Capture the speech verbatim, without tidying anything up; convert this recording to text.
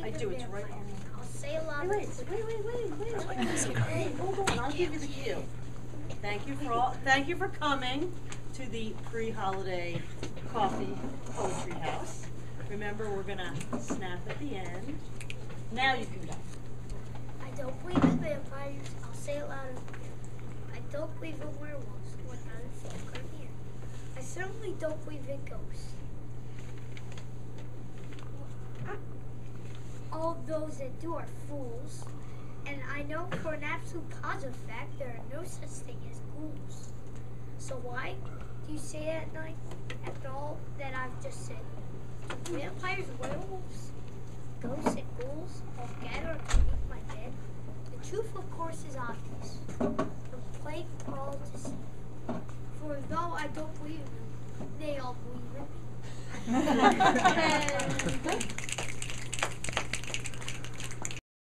believe I in do, it's right vampires. on. I'll say a lot Wait, of wait, wait, wait, wait, wait, wait. Hey, hold on, I'll give you the cue. Thank you for all, thank you for coming to the pre-holiday coffee poetry house. Remember, we're gonna snap at the end. Now you can go. I don't believe in vampires. I'll say it louder. I don't believe in werewolves. What kind of folk are here? I certainly don't believe in ghosts. All those that do are fools. And I know for an absolute positive fact there are no such thing as ghouls. So why do you say that at night after all that I've just said? Do vampires, werewolves, ghosts, and ghouls all gather underneath my bed? The truth, of course, is obvious. The plague for all to see. For though I don't believe in them, they all believe in me. And